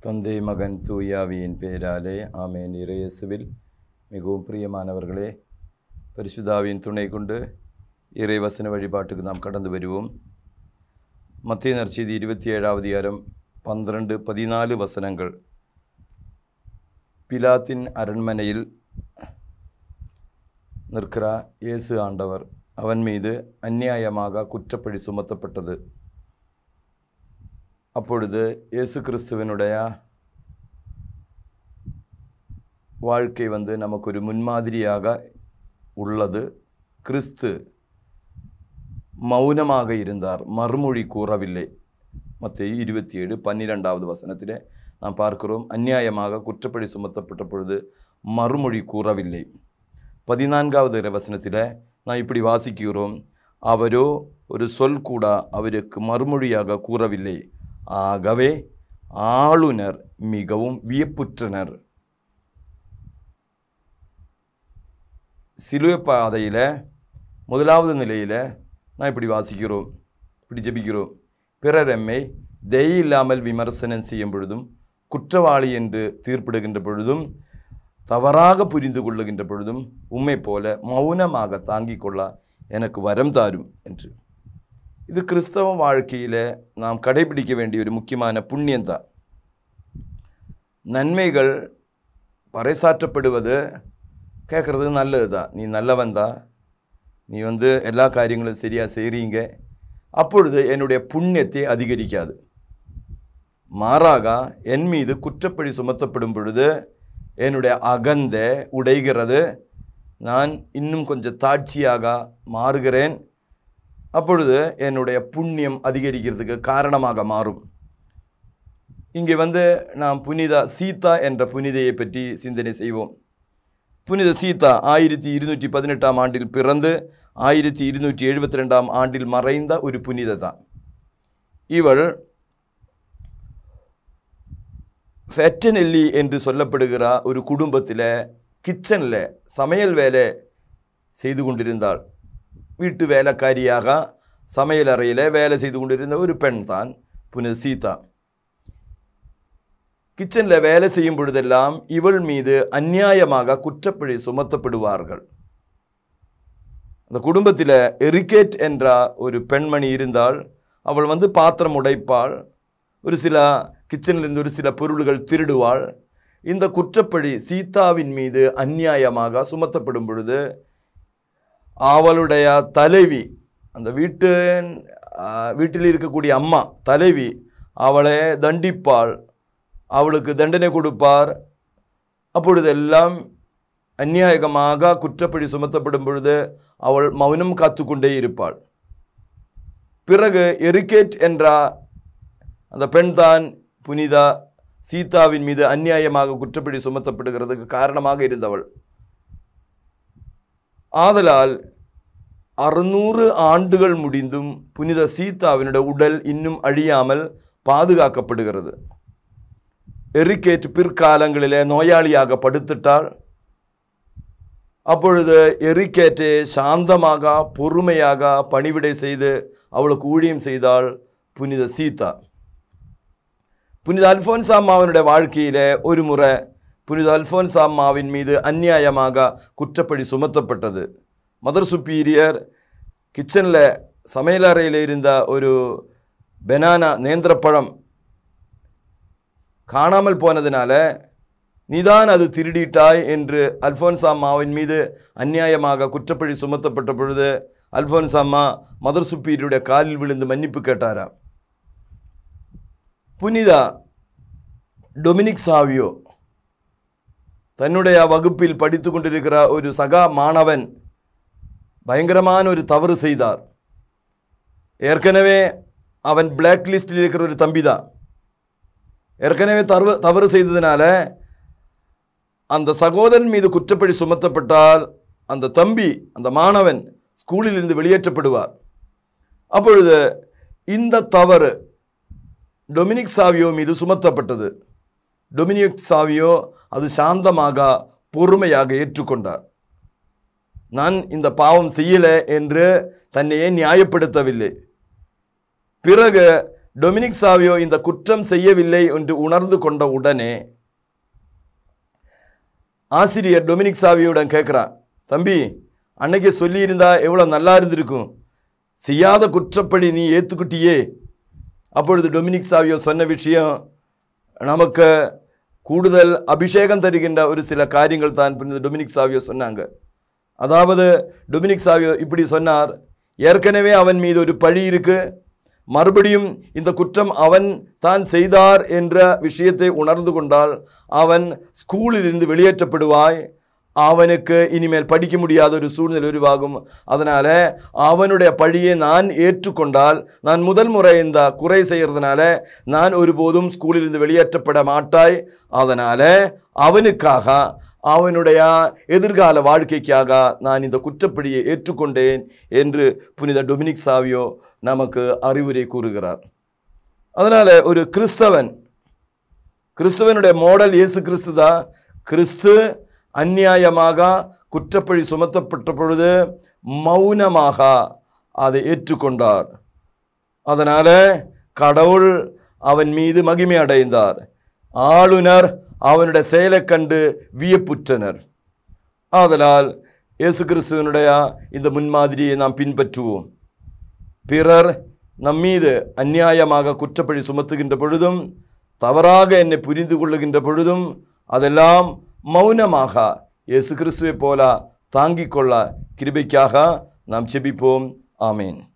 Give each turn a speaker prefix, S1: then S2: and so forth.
S1: தந்தை மகன் தூயாவியின் பெயராலே ஆமென். இறையேசுவில் மிகவும் பிரியமானவர்களே, பரிசுத்தாவியின் துணை கொண்டு இறைவசன வழிபாட்டுக்கு நாம் கடந்து வருவோம். மத்தேயு நற்செய்தி 27வது அதிகாரம் 12-14 வசனங்கள். பிலாத்தின் அரண்மனையில் நிற்கிற இயேசு ஆண்டவர், அவன் மீது அநியாயமாக குற்றப்பழி சுமத்தப்பட்டது. அப்பொழுது இயேசு கிறிஸ்துவனுடைய வாழ்க்கை நமக்கு ஒரு முன்மாதிரியாக உள்ளது. கிறிஸ்து மௌனமாக இருந்தார், மறுமொழி கூறவில்லை. மத்தேயு 27:12 வசனத்திலே நாம் பார்க்கிறோம், அநியாயமாக குற்றப்பழி சுமத்தப்பட்ட பொழுது மறுமொழி கூறவில்லை. 14வது வசனத்தில் நாம் இப்படி வாசிக்கிறோம், அவரோ ஒரு சொல் கூட அவருக்கு மறுமொழியாக கூறவில்லை. ஆகவே ஆளுநர் மிகவும் வியப்புற்றனர். சிலுவை பாதையில் முதலாவது நிலையில் நான் இப்படி வாசிக்கிறோம், இப்படி ஜெபிக்கிறோம், பிறர் எம்மை தயை இல்லாமல் விமர்சனம் செய்யும் பொழுதும், குற்றவாளி என்று தீர்ப்பிடுகின்ற பொழுதும், தவறாக புரிந்து கொள்ளுகின்ற பொழுதும் உம்மை போல மௌனமாக தாங்கிக் கொள்ள எனக்கு வரம் தாரும் என்று. இது கிறிஸ்தவ வாழ்க்கையில் நாம் கடைபிடிக்க வேண்டிய ஒரு முக்கியமான புண்ணியம்தான். நன்மைகள் பறைசாற்றப்படுவது கேட்குறது நல்லது தான். நீ நல்லவன் தான், நீ எல்லா காரியங்களும் சரியாக செய்கிறீங்க, அப்பொழுது என்னுடைய புண்ணியத்தை அதிகரிக்காது. மாறாக என் மீது குற்றப்பழி சுமத்தப்படும் பொழுது என்னுடைய அகந்தை உடைகிறது, நான் இன்னும் கொஞ்சம் தாட்சியாக மாறுகிறேன். அப்பொழுது என்னுடைய புண்ணியம் அதிகரிக்கிறதுக்கு காரணமாக மாறும். இங்கே நாம் புனித சீதா என்ற புனிதையை பற்றி சிந்தனை செய்வோம். புனித சீதா 1218 ஆண்டில் பிறந்து 1272 ஆண்டில் மறைந்த ஒரு புனித தான். இவள் ஃபெட்டனெல்லி என்று சொல்லப்படுகிற ஒரு குடும்பத்தில் கிச்சனில் சமையல் வேலை செய்து கொண்டிருந்தாள். வீட்டு வேலைக்காரியாக சமையல் அறையில் வேலை செய்து கொண்டிருந்த ஒரு பெண் தான் புனித சீதா. கிச்சனில் வேலை செய்யும் பொழுதெல்லாம் இவள் மீது அநியாயமாக குற்றப்பழி சுமத்தப்படுவார்கள். அந்த குடும்பத்தில் எரிகேட் என்ற ஒரு பெண்மணி இருந்தால், அவள் பாத்திரம் உடைப்பாள், ஒரு சில கிச்சனிலிருந்து ஒரு சில பொருள்கள் திருடுவாள். இந்த குற்றப்பழி சீதாவின் மீது அநியாயமாக சுமத்தப்படும் பொழுது அவளுடைய தலைவி, அந்த வீட்டில் இருக்கக்கூடிய அம்மா தலைவி அவளை தண்டிப்பாள், அவளுக்கு தண்டனை கொடுப்பார். அப்பொழுதெல்லாம் அநியாயமாக குற்றப்பழி சுமத்தப்படும் பொழுது அவள் மௌனம் காத்து கொண்டே இருப்பாள். பிறகு எரிகேட் என்ற அந்த பெண் தான் புனித சீதாவின் மீது அநியாயமாக குற்றப்பழி சுமத்தப்படுகிறதுக்கு காரணமாக இருந்தவள். ஆதலால் 600 ஆண்டுகள் முடிந்தும் புனித சீதாவினுடைய உடல் இன்னும் அழியாமல் பாதுகாக்கப்படுகிறது. எரிகேட் பிற்காலங்களிலே நோயாளியாக படுத்துட்டாள். அப்பொழுது எரிகேட்டை சாந்தமாக பொறுமையாக பணிவிடை செய்து அவளுக்கு ஊழியம் செய்தாள் புனித சீதா. புனித அல்ஃபோன்சா அம்மாவினுடைய வாழ்க்கையில் ஒரு முறை புனித அல்ஃபோன்சா அம்மாவின் மீது அநியாயமாக குற்றப்பழி சுமத்தப்பட்டது. மதர் சுப்பீரியர் கிச்சனில் சமையலறையில் இருந்த ஒரு பெனானா நேந்திரப்பழம் காணாமல் போனதுனால, நீதான் அது திருடிட்டாய் என்று அல்ஃபோன்சா அம்மாவின் மீது அநியாயமாக குற்றப்பழி சுமத்தப்பட்ட பொழுது அல்ஃபோன்சா அம்மா மதர் சுப்பீரியருடைய காலில் விழுந்து மன்னிப்பு கேட்டாரா. புனித டொமினிக் சாவியோ தன்னுடைய வகுப்பில் படித்து கொண்டிருக்கிற ஒரு சகா மாணவன் பயங்கரமான ஒரு தவறு செய்தார். ஏற்கனவே அவன் பிளாக் லிஸ்டில் இருக்கிற ஒரு தம்பி தான். ஏற்கனவே தவறு செய்ததுனால அந்த சகோதரன் மீது குற்றப்பழி சுமத்தப்பட்டால் அந்த தம்பி, அந்த மாணவன் ஸ்கூலில் இருந்து வெளியேற்றப்படுவார். அப்பொழுது இந்த தவறு டொமினிக் சாவியோ மீது சுமத்தப்பட்டது. டொமினிக் சாவியோ அது சாந்தமாக பொறுமையாக ஏற்றுக்கொண்டார். நான் இந்த பாவம் செய்யலை என்று தன்னையே நியாயப்படுத்தவில்லை. பிறகு டொமினிக் சாவியோ இந்த குற்றம் செய்யவில்லை என்று உணர்ந்து கொண்ட உடனே ஆசிரியர் டொமினிக் சாவியோடன் கேட்குறான், தம்பி அன்னைக்கு சொல்லியிருந்தா எவ்வளோ நல்லா இருந்திருக்கும், செய்யாத குற்றப்படி நீ ஏற்றுக்கிட்டியே. அப்பொழுது டொமினிக் சாவியோ சொன்ன விஷயம் நமக்கு கூடுதல் அபிஷேகம் தருகின்ற ஒரு சில காரியங்கள் தான் டொமினிக் சாவியோ சொன்னாங்க. அதாவது டொமினிக் சாவியோ இப்படி சொன்னார், ஏற்கனவே அவன் மீது ஒரு பழி இருக்கு, மறுபடியும் இந்த குற்றம் அவன் தான் செய்தார் என்ற விஷயத்தை உணர்ந்து கொண்டால் அவன் ஸ்கூலில் இருந்து வெளியேற்றப்படுவாய், அவனுக்கு இனிமேல் படிக்க முடியாத ஒரு சூழ்நிலை உருவாகும். அதனால் அவனுடைய பழியை நான் ஏற்றுக்கொண்டால், நான் முதல் முறை இந்த குறை செய்கிறதுனால நான் ஒருபோதும் ஸ்கூலில் இருந்து வெளியேற்றப்பட மாட்டாய், அதனால் அவனுக்காக அவனுடைய எதிர்கால வாழ்க்கைக்காக நான் இந்த குற்றப்படியை ஏற்றுக்கொண்டேன் என்று புனித டொமினிக் சாவியோ நமக்கு அறிவுரை கூறுகிறார். அதனால் ஒரு கிறிஸ்தவனுடைய மாடல் இயேசு கிறிஸ்து தான். கிறிஸ்து அந்நியாயமாக குற்றப்பழி சுமத்தப்பட்ட பொழுது மௌனமாக அதை ஏற்றுக்கொண்டார். அதனால் கடவுள் அவன் மீது மகிமை அடைந்தார். ஆளுநர் அவனுடைய செயலை கண்டு வியப்புற்றனர். ஆதலால் இயேசு கிறிஸ்துவனுடைய இந்த முன்மாதிரியை நாம் பின்பற்றுவோம். பிறர் நம்மீது அந்நியாயமாக குற்றப்பழி சுமத்துகின்ற பொழுதும், தவறாக என்னை புரிந்து கொள்ளுகின்ற பொழுதும் அதெல்லாம் மௌனமாக இயேசு கிறிஸ்துவை போல தாங்கிக் கொள்ள கிருபைக்காக நாம் ஜெபிப்போம். ஆமேன்.